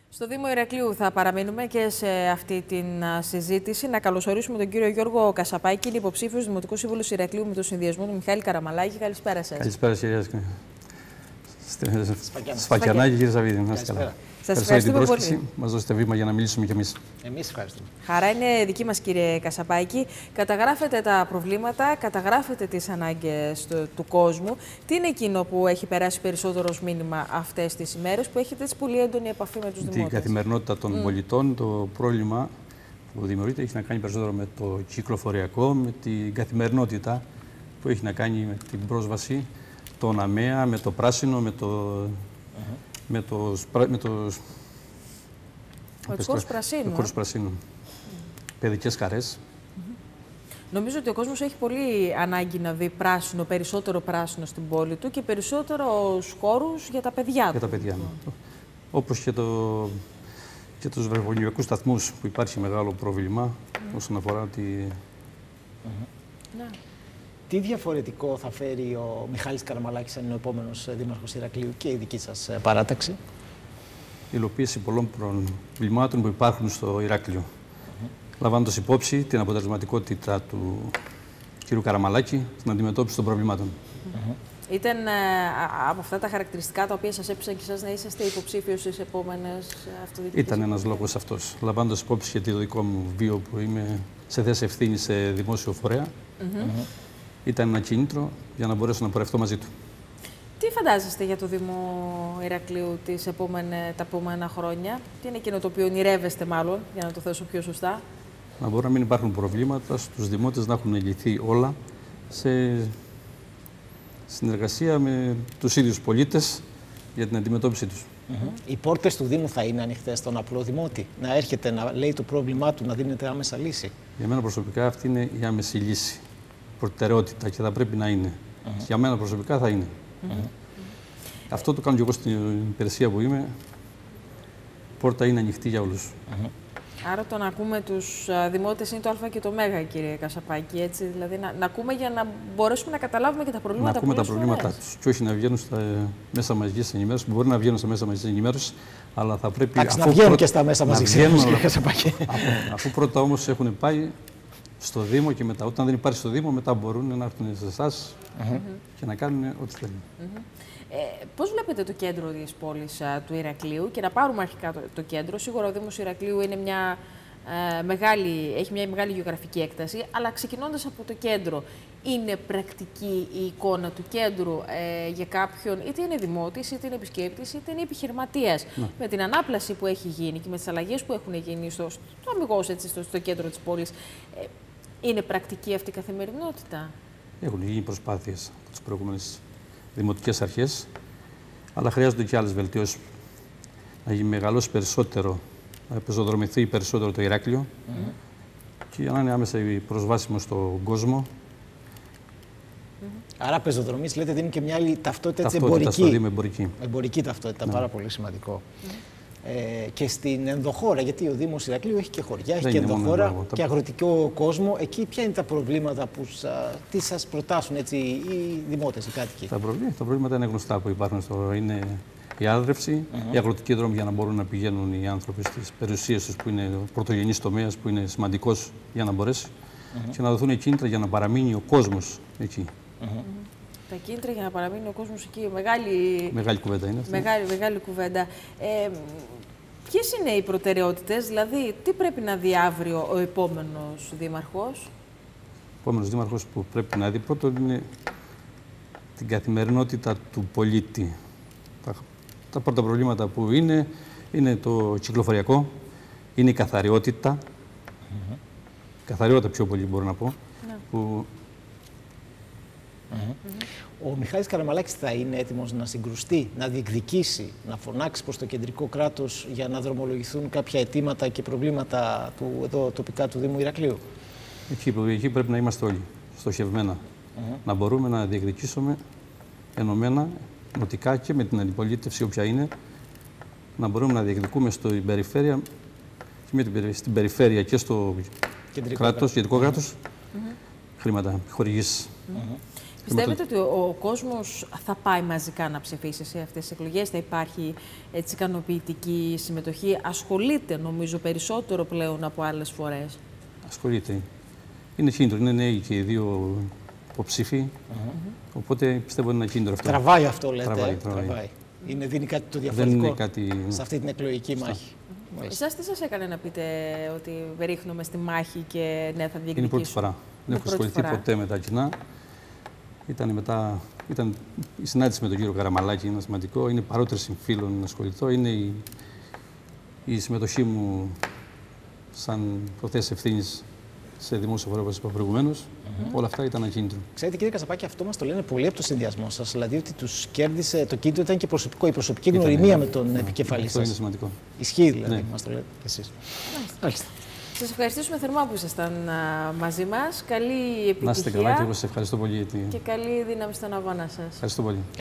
Στο Δήμο Ηρακλείου θα παραμείνουμε και σε αυτή την συζήτηση. Να καλωσορίσουμε τον κύριο Γιώργο Κασαπάκη, είναι υποψήφιος Δημοτικός Σύμβουλος Ηρακλείου με τον συνδυασμό του Μιχάλη Καραμαλάκη. Καλησπέρα σας. Καλησπέρα, κυρία Σφακιανάκη, κύριε Σαββίδη. Σας ευχαριστούμε πολύ. Μας δώσετε βήμα για να μιλήσουμε κι εμείς. Εμείς ευχαριστούμε. Χαρά είναι δική μας, κύριε Κασαπάκη. Καταγράφετε τα προβλήματα, καταγράφετε τις ανάγκες του κόσμου. Τι είναι εκείνο που έχει περάσει περισσότερο ως μήνυμα αυτές τις ημέρες, που έχετε έτσι πολύ έντονη επαφή με τους δημότες? Την καθημερινότητα των πολιτών, το πρόβλημα που δημιουργείται έχει να κάνει περισσότερο με το κυκλοφοριακό, με την καθημερινότητα που έχει να κάνει με την πρόσβαση, τον ΑΜΕΑ, με το πράσινο, με το χώρους πρασίνου. Παιδικές χαρές. Νομίζω ότι ο κόσμος έχει πολύ ανάγκη να δει πράσινο, περισσότερο πράσινο στην πόλη του και περισσότερους χώρους για τα παιδιά του. Για τα παιδιά, ναι. Όπως και τους βρεφονιβιακούς σταθμούς που υπάρχει μεγάλο πρόβλημα όσον αφορά τη... Ναι. Τι διαφορετικό θα φέρει ο Μιχάλης Καραμαλάκης αν είναι ο επόμενος δήμαρχος Ηρακλείου και η δική σας παράταξη? Η υλοποίηση πολλών προβλημάτων που υπάρχουν στο Ηράκλειο. Λαμβάνοντας υπόψη την αποτελεσματικότητα του κ. Καραμαλάκη στην αντιμετώπιση των προβλημάτων. Ήταν από αυτά τα χαρακτηριστικά τα οποία σας έπεισαν και εσάς να είσαστε υποψήφιος στις επόμενες αυτοδιοικητικές? Ήταν ένας λόγος αυτός. Λαμβάνοντας υπόψη και το δικό μου βίο που είμαι σε θέση ευθύνη σε δημόσιο φορέα. Ήταν ένα κίνητρο για να μπορέσω να πορευτώ μαζί του. Τι φαντάζεστε για το Δήμο Ηρακλείου τα επόμενα χρόνια? Τι είναι εκείνο το οποίο ονειρεύεστε, μάλλον, για να το θέσω πιο σωστά? Να μπορούν να μην υπάρχουν προβλήματα, στους δημότες να έχουν λυθεί όλα σε συνεργασία με τους ίδιους πολίτες για την αντιμετώπιση τους. Οι πόρτες του Δήμου θα είναι ανοιχτές στον απλό δημότη, να έρχεται, να λέει το πρόβλημά του, να δίνεται άμεσα λύση? Για μένα προσωπικά αυτή είναι η άμεση λύση. Προτεραιότητα και θα πρέπει να είναι. Για μένα προσωπικά θα είναι. Αυτό το κάνω και εγώ στην υπηρεσία που είμαι. Πόρτα είναι ανοιχτή για όλους. Άρα το να ακούμε τους δημότες είναι το α και το μέγα, κύριε Κασαπάκη, έτσι, δηλαδή να ακούμε για να μπορέσουμε να καταλάβουμε και τα προβλήματα. Να ακούμε τα προβλήματά τους και όχι να βγαίνουν στα μέσα μαζικής ενημέρωσης, που μπορεί να βγαίνουν στα μέσα μαζικής ενημέρωσης, αλλά θα πρέπει... Να βγαίνουν και στα μέσα μαζικής ενημέρωσης, κύριε Κασαπάκη. Αφού πρώτα όμως έχουν πάει στο Δήμο και μετά, όταν δεν υπάρχει στο Δήμο, μετά μπορούν να έρθουν σε εσάς και να κάνουν ό,τι θέλουν. Πώς βλέπετε το κέντρο της πόλης του Ηρακλείου? Και να πάρουμε αρχικά το κέντρο. Σίγουρα ο Δήμος Ηρακλείου είναι έχει μια μεγάλη γεωγραφική έκταση, αλλά ξεκινώντας από το κέντρο, είναι πρακτική η εικόνα του κέντρου για κάποιον, είτε είναι δημότης, είτε είναι επισκέπτης, είτε είναι επιχειρηματίας? Με την ανάπλαση που έχει γίνει και με τις αλλαγές που έχουν γίνει στο κέντρο της πόλης, είναι πρακτική αυτή η καθημερινότητα? Έχουν γίνει προσπάθειες από τις προηγούμενες δημοτικές αρχές, αλλά χρειάζονται και άλλες βελτιώσεις. Να γίνει μεγαλώσει περισσότερο, να πεζοδρομηθεί περισσότερο το Ηράκλειο και για να είναι άμεσα προσβάσιμο στον κόσμο. Άρα πεζοδρομής, λέτε, δίνει και μια άλλη ταυτότητα εμπορική. Στο Δήμο εμπορική ταυτότητα, πάρα πολύ σημαντικό. Και στην ενδοχώρα, γιατί ο Δήμος Ηρακλείου έχει και χωριά, έχει και ενδοχώρα και αγροτικό κόσμο. Εκεί ποια είναι τα προβλήματα που τι σας προτάσουν έτσι, οι δημότες, οι κάτοικοι? Τα προβλήματα είναι γνωστά που υπάρχουν. Είναι η άνδρευση, οι αγροτικοί δρόμοι για να μπορούν να πηγαίνουν οι άνθρωποι στις περιουσίες τους, που είναι πρωτογενής τομέας, που είναι σημαντικός για να μπορέσει, και να δοθούν κίνητρα για να παραμείνει ο κόσμος εκεί. Τα κίνητρα για να παραμείνει ο κόσμος εκεί, μεγάλη κουβέντα είναι αυτή. Μεγάλη κουβέντα. Ποιες είναι οι προτεραιότητες, δηλαδή τι πρέπει να δει αύριο ο επόμενος δήμαρχος? Ο επόμενος δήμαρχος που πρέπει να δει πρώτον είναι την καθημερινότητα του πολίτη. Τα πρώτα προβλήματα που είναι το κυκλοφοριακό, είναι η καθαριότητα. Καθαριότητα πιο πολύ μπορώ να πω. Που... Ο Μιχάλης Καραμαλάκης θα είναι έτοιμος να συγκρουστεί, να διεκδικήσει, να φωνάξει προς το κεντρικό κράτος για να δρομολογηθούν κάποια αιτήματα και προβλήματα εδώ τοπικά του Δήμου Ηρακλείου? Εκεί πρέπει να είμαστε όλοι στοχευμένα. Να μπορούμε να διεκδικήσουμε ενωμένα, νοτικά και με την αντιπολίτευση όποια είναι, να μπορούμε να διεκδικούμε στην περιφέρεια και στο κεντρικό κράτος χρήματα, χορηγήσεις. Πιστεύετε ότι ο κόσμος θα πάει μαζικά να ψηφίσει σε αυτές τις εκλογές, θα υπάρχει έτσι ικανοποιητική συμμετοχή? Ασχολείται, νομίζω, περισσότερο πλέον από άλλες φορές. Ασχολείται. Είναι κίνητρο, είναι νέοι και οι δύο υποψήφοι. Οπότε πιστεύω είναι ένα κίνητρο αυτό. Τραβάει αυτό, λέτε. Τραβάει. Δίνει κάτι το διαφορετικό. Δεν είναι κάτι... σε αυτή την εκλογική μάχη. Εσάς τι σας έκανε να πείτε ότι ρίχνουμε στη μάχη και ναι, θα διεκδικήσουμε? Είναι η πρώτη φορά. Δεν έχω ασχοληθεί ποτέ με τα κοινά. Ήταν η συνάντηση με τον κύριο Καραμαλάκη, είναι σημαντικό. Είναι παρότερες φίλων να ασχοληθώ. Είναι η συμμετοχή μου σαν προθέσεις ευθύνης σε δημόσιο φορέα, όπως είπα προηγουμένως. Όλα αυτά ήταν ακίνητρο. Ξέρετε, κύριε Καζαπάκη, αυτό μας το λένε πολύ από το συνδυασμό σας. Δηλαδή ότι τους κέρδισε το κίνητρο, ήταν και προσωπικό, η προσωπική γνωριμία με τον επικεφαλή σας. Αυτό είναι σημαντικό. Ισχύει δηλαδή, μας το λέτε κι εσείς. Μάλιστα. Σας ευχαριστήσουμε θερμά που ήσασταν μαζί μας. Καλή επιτυχία. Να είστε καλά και εγώ σας ευχαριστώ πολύ. Και καλή δύναμη στον αγώνα σας. Ευχαριστώ πολύ.